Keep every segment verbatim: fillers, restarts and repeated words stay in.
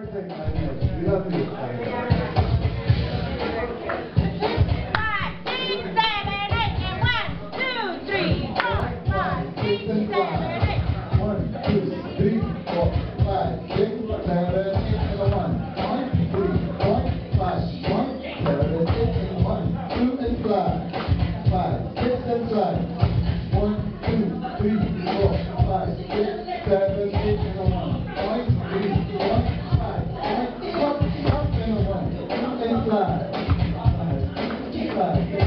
We love you. Five, six, seven, eight, and one, two, three, four, five, six, seven, eight. One, two, three, four, five, six, seven, eight, and one. One, three, one, five, one, seven, eight, and one. Two and fly. Five, six and fly. One, two, three, four, five, six, seven, eight, and one. One, three, one, five, one, up, up, and a one. Two and fly. Five, five, six,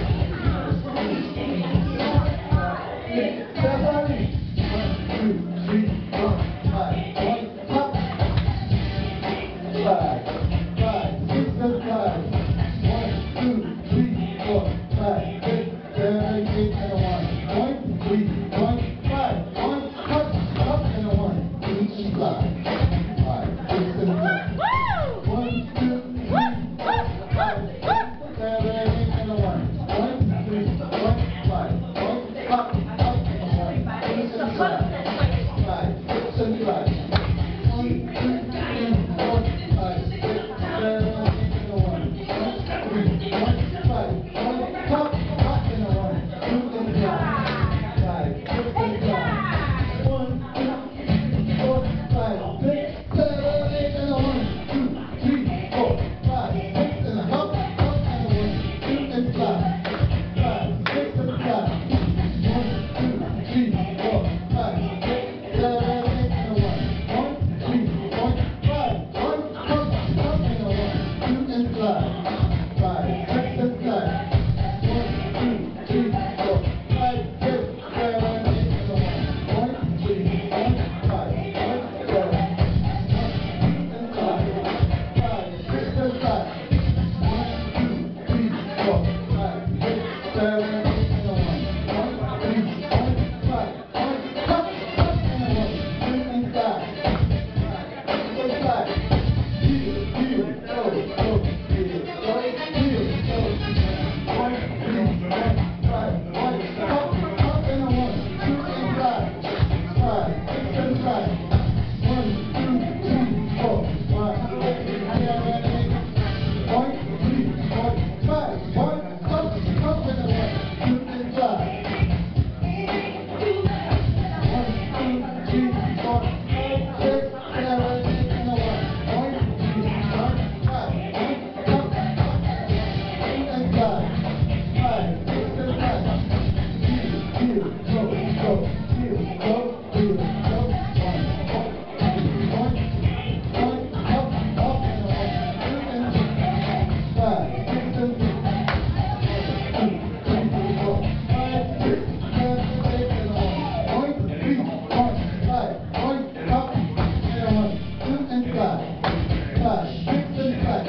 seven, eight. One, two, three, four, five, one, up. Five, five, six and five. One, two, three, four, five, six, seven, eight, and a one. One, three, one, five, one, up, up, and a one. Two and fly. Five, six and five. One, two, three, four, five, six, seven, eight, and a one. One, three, one, five, one, up, up, and a one. Two and fly. Five, six and five. One, two, three, four, five, six, seven, eight, and a one. One, three, one, five, one, up, up, and a one. Two and fly. Five, six and five. One, two, three, four, five, six, seven, eight, and a one. Two, three, four, five, six, and a hop, up, and a one. Two and fly. Five, six and fly. One, two, three, four, five, six, seven, eight, and a one. One, three, one, five, one, up, up, and a one. Two and fly. Five, six and fly. One, two, three, four, five, six, seven, eight, and a one. One, three, one, five, one, seven. One, two and fly. Five, six and fly. One, two, three, four, five, six, seven, eight, and a one. One, three, one, five, one, up, up, and a one. Two and fly. Five, six and fly. Heel, heel, go, go, heel, go, heel, go. One, three, one, five, one, up, up, and a one. Two and fly. Five, six and fly. One, two, three, four, five, six, seven, eight. One, three, one, five, one, up, up, and a one. Two and fly. One, two, three, four, five, six, seven, eight, and a one. One, three, one, five, one, up, up, two and fly. Five, six and five. Heel, heel, go, go, heel, go, heel, go. One, one, three, one, one, up, up, and a one. Two and five, six and six. One, two, three, four, five, six, seven, eight, and a one. One, three, one, five, one, up, and a one. Two and fly. Five, six and five.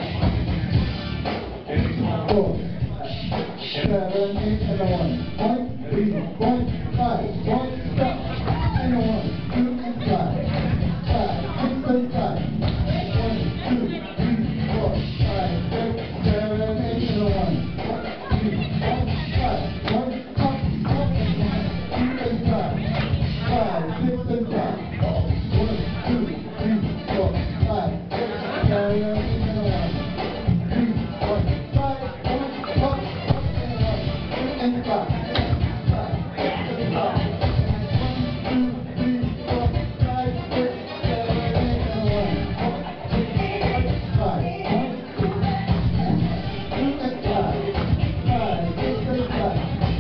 Four, seven, eight, and a one. One, three, one, five, one, stop, and a one. Two and fly. Five, six and five. One, two, three, four, five, six, seven, eight, and a one. One, three, one, five, one, up, up, and a one. Two and fly. Five, six and five. One, two, three, four, five, six, seven, eight, and a one. Three, one, five, one, up, up, and a one. Two and fly. Five, six and five. One, two, three, four, five, six, seven, eight, and a one. One, three, one, five, one, two, two and fly. Five, six and five.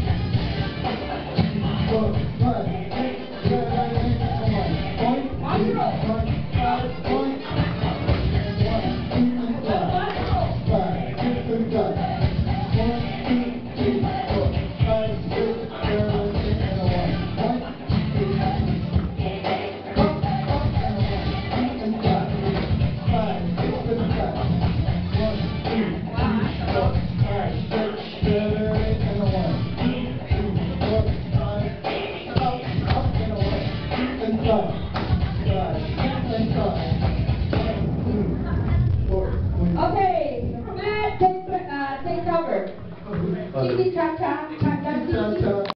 Four, five, six, seven, eight, and a one. One, three, one, five, one, one, two and fly. Five, six and five. One, two, three, four, five, six, seven, eight, and a one. One, three, up, up, and a one. Two and fly. Five, six and five. One, two, three, four, five, six, seven, eight, and a one. Two, three, four, five, up, up, and a one. Two and fly. Five, six and five. One, two, four, Okay, Matt, take, uh, take over. five. Chitty cha cha, cha cha, chitty.